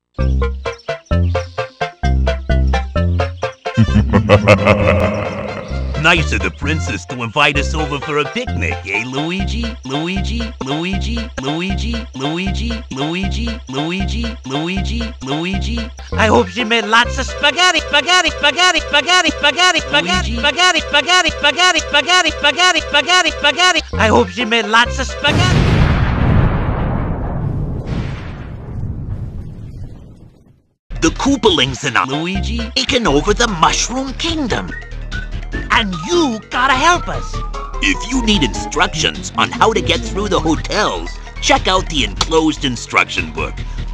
Nice of the princess to invite us over for a picnic, eh, Luigi? Luigi, Luigi, Luigi, Luigi, Luigi, Luigi, Luigi, Luigi. I hope she made lots of spaghetti, spaghetti, spaghetti, spaghetti, spaghetti, spaghetti, spaghetti, spaghetti, spaghetti, spaghetti, spaghetti, spaghetti, spaghetti. I hope she made lots of spaghetti. The Koopalings and Luigi taking over the Mushroom Kingdom. And you gotta help us. If you need instructions on how to get through the hotels, check out the enclosed instruction book.